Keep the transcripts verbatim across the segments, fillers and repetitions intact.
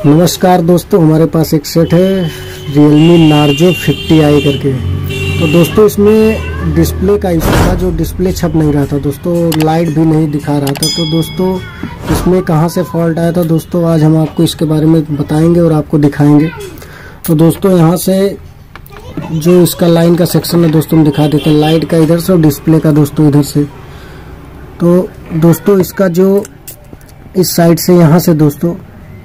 नमस्कार दोस्तों, हमारे पास एक सेट है Realme Narzo फिफ्टी आई करके। तो दोस्तों इसमें डिस्प्ले का इशू था, जो डिस्प्ले छप नहीं रहा था दोस्तों, लाइट भी नहीं दिखा रहा था। तो दोस्तों इसमें कहां से फॉल्ट आया था दोस्तों, आज हम आपको इसके बारे में बताएंगे और आपको दिखाएंगे। तो दोस्तों यहां से जो इसका लाइन का सेक्शन है दोस्तों हम दिखा देते हैं, लाइट का इधर से और डिस्प्ले का दोस्तों इधर से। तो दोस्तों इसका जो इस साइड से यहाँ से दोस्तों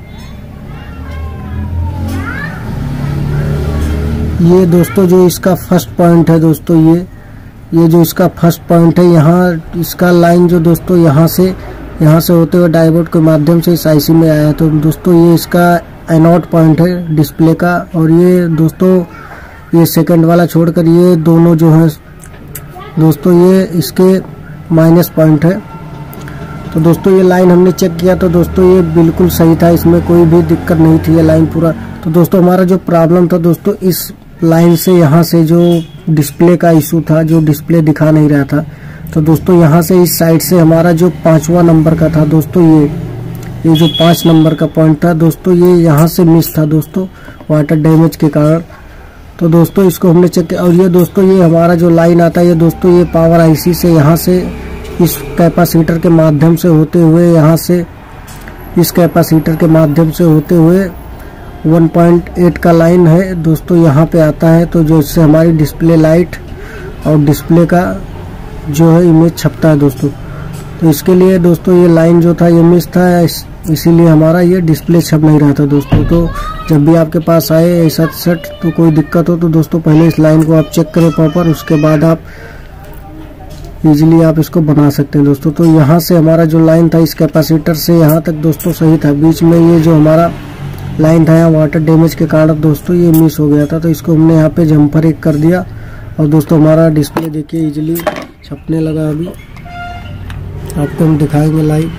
ये दोस्तों जो इसका फर्स्ट पॉइंट है दोस्तों, ये ये जो इसका फर्स्ट पॉइंट है, यहाँ इसका लाइन जो दोस्तों यहाँ से यहाँ से होते हुए डायोड के माध्यम से इस आईसी में आया। तो दोस्तों ये इसका एनोड पॉइंट है डिस्प्ले का, और ये दोस्तों ये सेकंड वाला छोड़कर ये दोनों जो है दोस्तों ये इसके माइनस पॉइंट है। तो दोस्तों ये लाइन हमने चेक किया तो दोस्तों ये बिल्कुल सही था, इसमें कोई भी दिक्कत नहीं थी, ये लाइन पूरा। तो दोस्तों हमारा जो प्रॉब्लम था दोस्तों इस लाइन से यहाँ से जो डिस्प्ले का इशू था, जो डिस्प्ले दिखा नहीं रहा था। तो दोस्तों यहाँ से इस साइड से हमारा जो पांचवा नंबर का था दोस्तों, ये ये जो पांच नंबर का पॉइंट था दोस्तों, ये यहाँ से मिस था दोस्तों वाटर डैमेज के कारण। तो दोस्तों इसको हमने चेक किया, और ये दोस्तों ये हमारा जो लाइन आता है ये दोस्तों ये पावर आईसी से यहाँ से इस कैपेसिटर के माध्यम से होते हुए यहाँ से इस कैपेसिटर के माध्यम से होते हुए वन पॉइंट एट का लाइन है दोस्तों यहाँ पे आता है। तो जो इससे हमारी डिस्प्ले लाइट और डिस्प्ले का जो है इमेज छपता है दोस्तों। तो इसके लिए दोस्तों ये लाइन जो था ये मिस था, इस, इसीलिए हमारा ये डिस्प्ले छप नहीं रहा था दोस्तों। तो जब भी आपके पास आए ऐसा सेट तो कोई दिक्कत हो तो दोस्तों पहले इस लाइन को आप चेक करें प्रॉपर, उसके बाद आप इजीली आप इसको बना सकते हैं दोस्तों। तो यहाँ से हमारा जो लाइन था इस कैपेसिटर से यहाँ तक दोस्तों सही था, बीच में ये जो हमारा लाइन था यहाँ वाटर डैमेज के कारण दोस्तों ये मिस हो गया था। तो इसको हमने यहाँ पे जम्पर एक कर दिया, और दोस्तों हमारा डिस्प्ले देखिए इजीली छपने लगा। अभी आपको हम दिखाएंगे लाइव।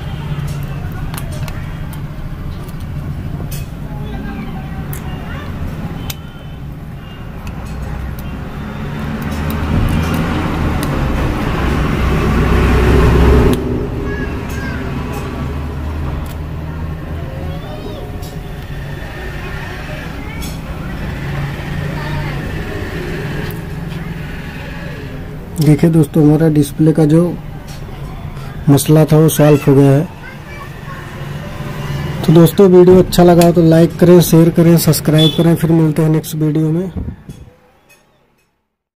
देखिए दोस्तों हमारा डिस्प्ले का जो मसला था वो सॉल्व हो गया है। तो दोस्तों वीडियो अच्छा लगा तो लाइक करें, शेयर करें, सब्सक्राइब करें। फिर मिलते हैं नेक्स्ट वीडियो में।